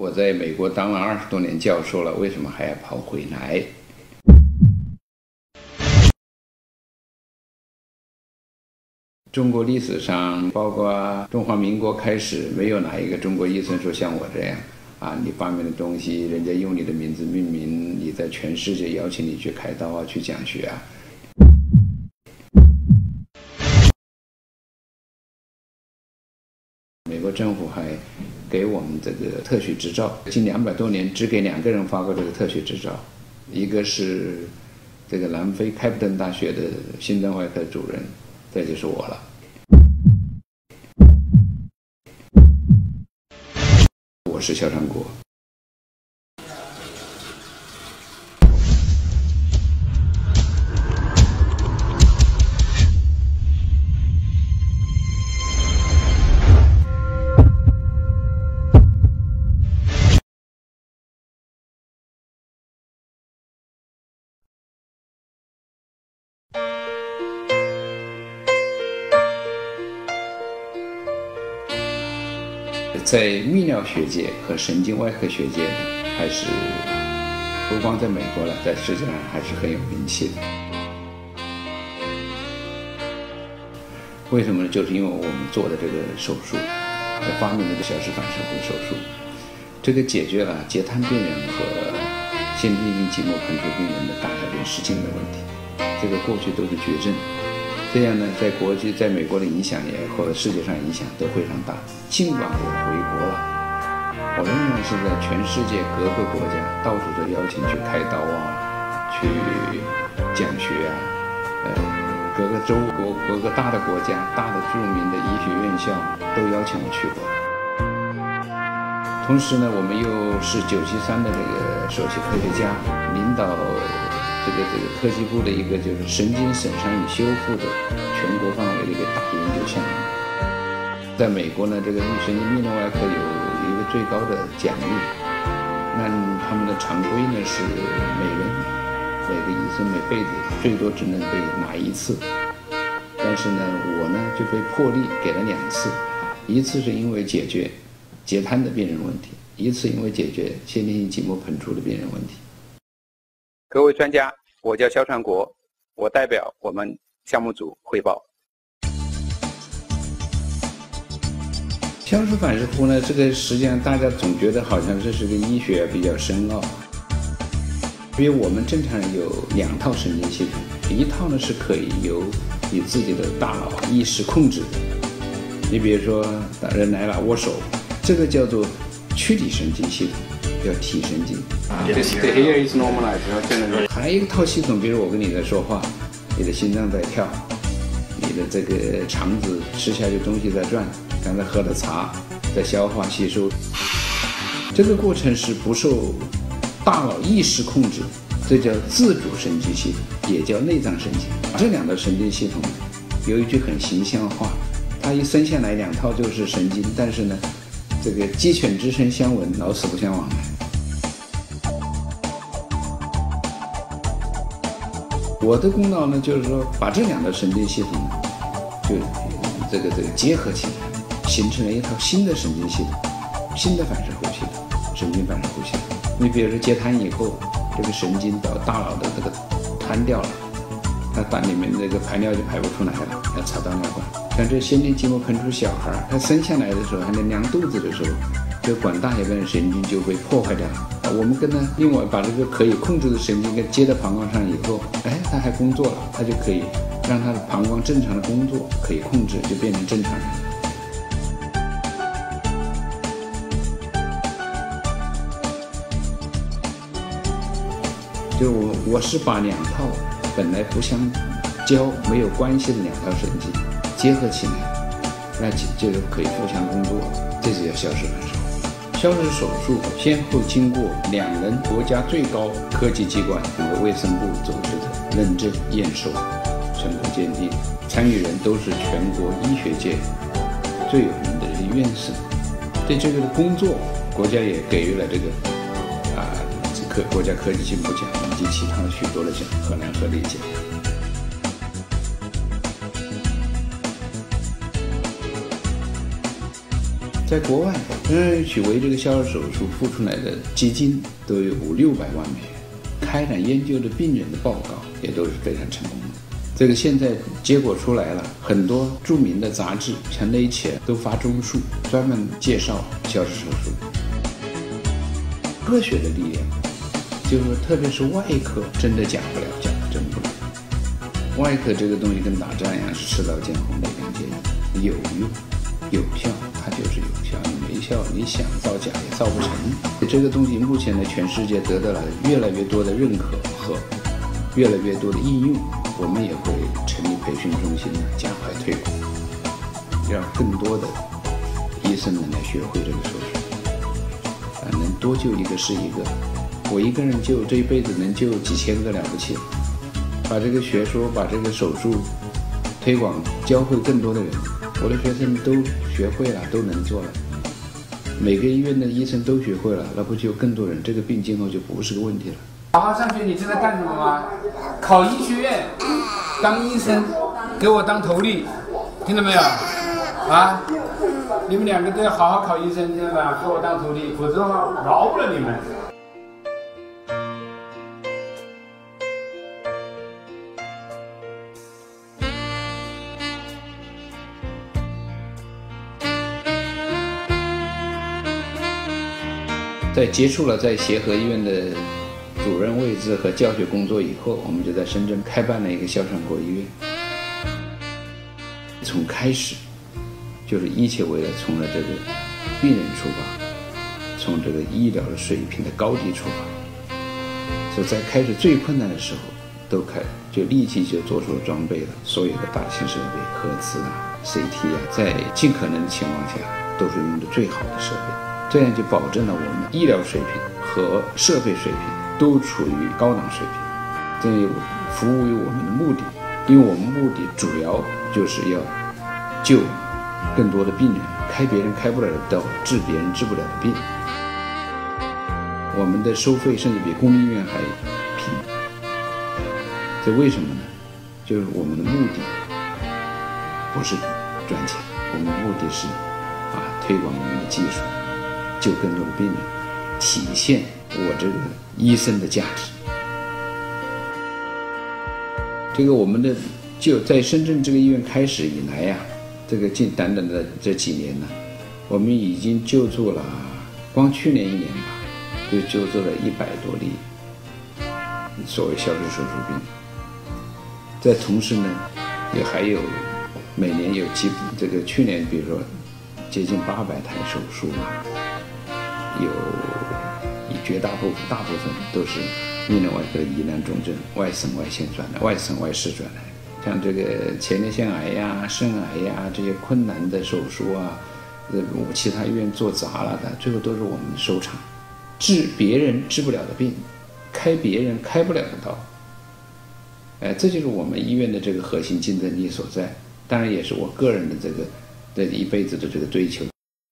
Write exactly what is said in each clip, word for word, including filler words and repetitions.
我在美国当了二十多年教授了，为什么还要跑回来？中国历史上，包括中华民国开始，没有哪一个中国医生说像我这样啊，你发明的东西，人家用你的名字命名，你在全世界邀请你去开刀啊，去讲学啊。美国政府还给我们这个特许执照，近两百多年只给两个人发过这个特许执照，一个是这个南非开普敦大学的心脏外科主任，这就是我了。我是肖传国。在泌尿学界和神经外科学界呢，还是不光在美国了，在世界上还是很有名气的。为什么呢？就是因为我们做的这个手术，发明这个小式反射弧手术，这个解决了截瘫病人和先天性寂寞膨出病人的大小便失禁的问题。这个过去都是绝症。这样呢，在国际、在美国的影响也和世界上影响都非常大。尽管我回国了，我仍然是在全世界各个国家到处都邀请去开刀啊，去讲学啊，呃，各个州国、各个大的国家、大的著名的医学院校都邀请我去过。同时呢，我们又是九七三的这个首席科学家，领导这个这个科技部的一个就是神经损伤与修复的全国范围的一个大研究项目。在美国呢，这个神经泌尿外科有一个最高的奖励，那他们的常规呢是每人每个医生每辈子最多只能被拿一次，但是呢，我呢就被破例给了两次，一次是因为解决截瘫的病人问题，一次因为解决先天性寂寞膨出的病人问题。各位专家，我叫肖传国，我代表我们项目组汇报。小式反射弧呢，这个实际上大家总觉得好像这是个医学比较深奥。因为我们正常人有两套神经系统，一套呢是可以由你自己的大脑意识控制的。你比如说人来了握手，这个叫做躯体神经系统。叫体神经 ，This here is normalized。还有一套系统，比如我跟你在说话，你的心脏在跳，你的这个肠子吃下去东西在转，刚才喝的茶在消化吸收。这个过程是不受大脑意识控制，这叫自主神经系统，也叫内脏神经。这两个神经系统有一句很形象话，它一生下来两套就是神经，但是呢，这个鸡犬之声相闻，老死不相往来。我的功劳呢，就是说把这两个神经系统就这个这个结合起来，形成了一套新的神经系统，新的反射弧系统，神经反射弧系统。你比如说截瘫以后，这个神经到大脑的这个瘫掉了，它把里面那个排尿就排不出来了，要插导尿管。像这先天寂寞膨出小孩，他生下来的时候还能量肚子的时候，这管大小便的神经就被破坏掉了。我们跟他另外把这个可以控制的神经给接到膀胱上以后，哎，他还工作了，他就可以让他的膀胱正常的工作，可以控制，就变成正常人。就我我是把两套本来不相交、没有关系的两条神经结合起来，那就是可以互相工作，这就叫小式反射弧。小式手术先后经过两人国家最高科技机关和卫生部组织的认证验收，成功鉴定，参与人都是全国医学界最有名的院士。对这个的工作，国家也给予了这个啊科国家科技进步奖以及其他许多的奖，荷兰和理奖。 在国外，嗯，去为这个消失手术付出来的基金都有五六百万美元，开展研究的病人的报告也都是非常成功的。这个现在结果出来了，很多著名的杂志，像《Nature》都发综述，专门介绍消失手术。科学的力量，就是说，特别是外科，真的假不了，假的真不了。外科这个东西跟打仗一样，是刺刀见红，立竿见影，有用有效，它就是有效。你没效，你想造假也造不成。这个东西目前呢，全世界得到了越来越多的认可和越来越多的应用。我们也会成立培训中心，加快推广，让更多的医生们来学会这个手术，啊，能多救一个是一个。我一个人救这一辈子能救几千个了不起，把这个学说，把这个手术推广，教会更多的人。我的学生都学会了，都能做了。每个医院的医生都学会了，那不就更多人，这个病今后就不是个问题了。 好好上学，你知道干什么吗？考医学院，当医生，给我当头例，听到没有？啊，你们两个都要好好考医生，听到没有？给我当头例，否则的话饶不了你们。 在结束了在协和医院的主任位置和教学工作以后，我们就在深圳开办了一个肖传国医院。从开始就是一切为了从了这个病人出发，从这个医疗的水平的高低出发。所以在开始最困难的时候，都开就立即就做出了装备了，所有的大型设备，核磁啊、C T 啊，在尽可能的情况下都是用的最好的设备。这样就保证了我们医疗水平和设备水平都处于高档水平，这也服务于我们的目的。因为我们目的主要就是要救更多的病人，开别人开不了的刀，治别人治不了的病。我们的收费甚至比公立医院还平，这为什么呢？就是我们的目的不是赚钱，我们的目的是啊推广我们的技术，救更多的病人，体现我这个医生的价值。这个我们的就在深圳这个医院开始以来呀、啊，这个近短短的这几年呢，我们已经救助了，光去年一年吧，就救助了一百多例所谓消失手术病。在同时呢，也还有每年有几这个去年比如说接近八百台手术吧。有绝大部分大部分都是泌尿外科的疑难重症，外省外县转来，外省外市转来。像这个前列腺癌呀、肾癌呀这些困难的手术啊，呃，其他医院做砸了的，最后都是我们收场。治别人治不了的病，开别人开不了的刀。哎，这就是我们医院的这个核心竞争力所在。当然，也是我个人的这个这一辈子的这个追求。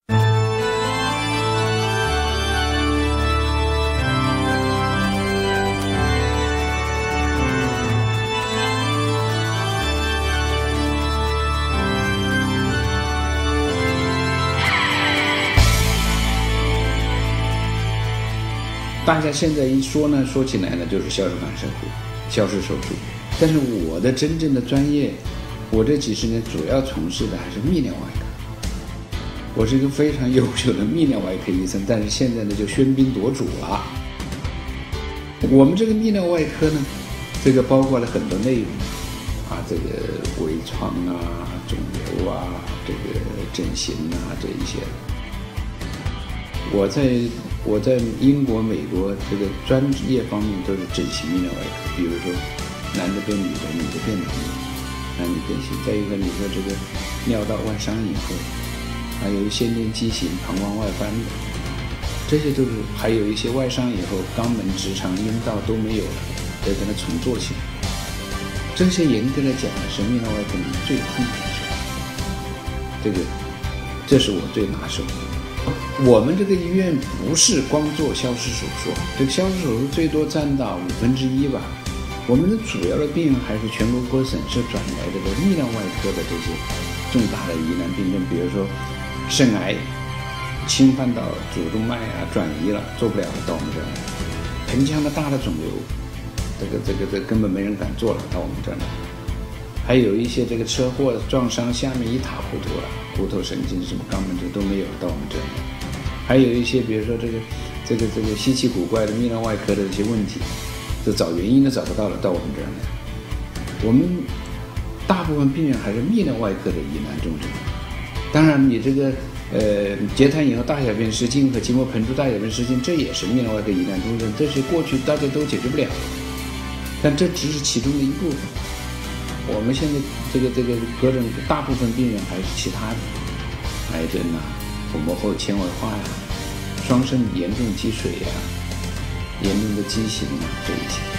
大家现在一说呢，说起来呢，就是消失反射弧、消失手术。但是我的真正的专业，我这几十年主要从事的还是泌尿外科。我是一个非常优秀的泌尿外科医生，但是现在呢就喧宾夺主了。我们这个泌尿外科呢，这个包括了很多内容啊，这个微创啊、肿瘤啊、这个整形啊这一些。我在我在英国、美国这个专业方面都是整形泌尿外科，比如说男的变女的，女的变男的，男女变性。再一个，你说这个尿道外伤以后，还有一些先天畸形、膀胱外翻的，这些都是还有一些外伤以后，肛门、直肠、阴道都没有了，得给它重做起来。这些严格来讲呢，是泌尿外科里面最困难的事。这个，这是我最拿手的。我们这个医院不是光做消失手术，这个消失手术最多占到五分之一吧。我们的主要的病人还是全国各省市转来的泌尿外科的这些重大的疑难病症，比如说肾癌、 侵犯到主动脉啊，转移了，做不了了，到我们这儿来。盆腔的大的肿瘤，这个这个这个根本没人敢做了，到我们这儿来。还有一些这个车祸撞伤，下面一塌糊涂了，骨头神经什么肛门这都没有，到我们这儿来。还有一些比如说这个这个这个稀奇古怪的泌尿外科的一些问题，就找原因都找不到了，到我们这儿来。我们大部分病人还是泌尿外科的疑难重症。当然你这个呃截瘫以后大小便失禁和筋膜盆柱大小便失禁，这也是泌尿外科疑难重症，这是过去大家都解决不了，但这只是其中的一部分。我们现在这个这个各种大部分病人还是其他的癌症啊、腹膜后纤维化呀、双肾严重积水呀、严重的畸形啊，这一些。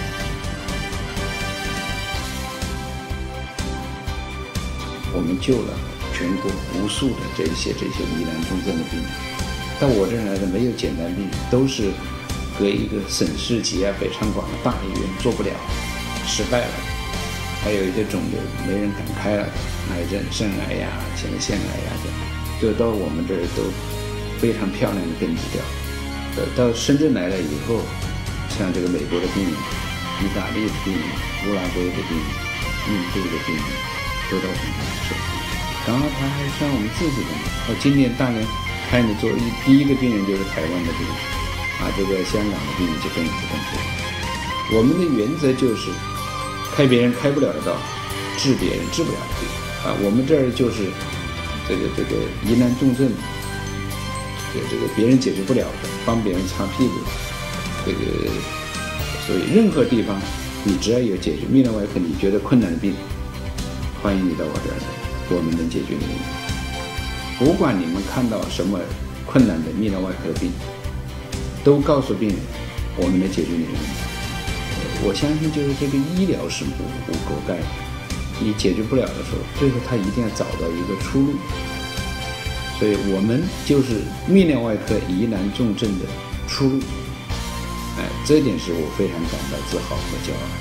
我们救了全国无数的这些这些疑难重症的病人，到我这儿来的没有简单病人，都是搁一个省市级啊、北上广的大医院做不了，失败了。还有一些肿瘤没人敢开了，癌症、肾癌呀、前列腺癌呀的，这到我们这儿都非常漂亮的根治掉。呃，到深圳来了以后，像这个美国的病人、意大利的病人、乌拉圭的病人、印度的病人，都到我们这儿来手术。然后他还像我们自己的，我今年大连开你做一第一个病人就是台湾的病人，啊，这个香港的病人就跟我们不同。我们的原则就是开别人开不了的道，治别人治不了的病啊。我们这儿就是这个这个疑难重症，这个这个别人解决不了的，帮别人擦屁股。这个所以任何地方你只要有解决泌尿外科你觉得困难的病，欢迎你到我这儿来，我们能解决你的问题。不管你们看到什么困难的泌尿外科的病，都告诉病人我们能解决你的问题。我相信就是这个医疗是无无沟盖的，你解决不了的时候，最后他一定要找到一个出路。所以我们就是泌尿外科疑难重症的出路，哎，这一点是我非常感到自豪和骄傲。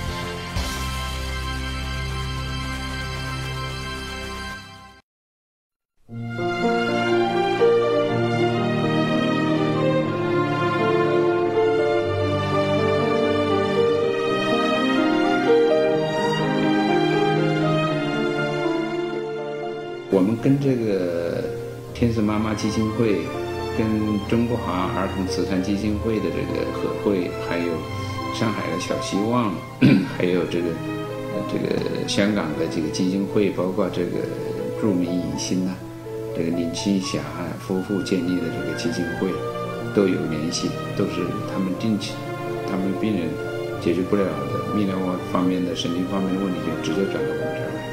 我们跟这个天使妈妈基金会、跟中国华儿童慈善基金会的这个合会，还有上海的小希望，还有这个这个香港的这个基金会，包括这个著名影星啊，这个林青霞夫妇建立的这个基金会都有联系，都是他们定期，他们病人解决不了的泌尿方面的、神经方面的问题，就直接转到我们这儿来。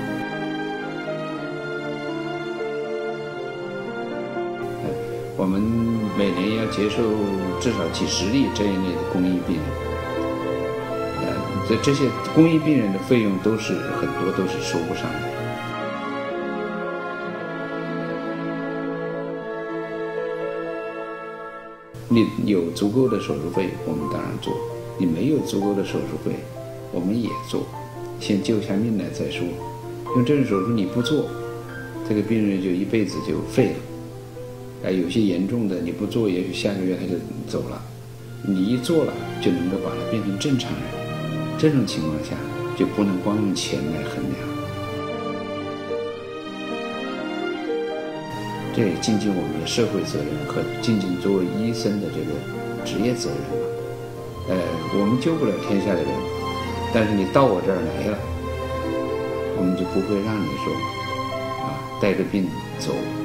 我们每年要接受至少几十例这一类的公益病人，呃，这这些公益病人的费用都是很多都是收不上来。你有足够的手术费，我们当然做；你没有足够的手术费，我们也做。先救下命来再说。用这种手术你不做，这个病人就一辈子就废了。哎，有些严重的你不做，也许下个月他就走了。你一做了，就能够把他变成正常人。这种情况下，就不能光用钱来衡量。这也尽尽我们的社会责任和尽尽作为医生的这个职业责任了。呃，我们救不了天下的人，但是你到我这儿来了，我们就不会让你说啊带着病走。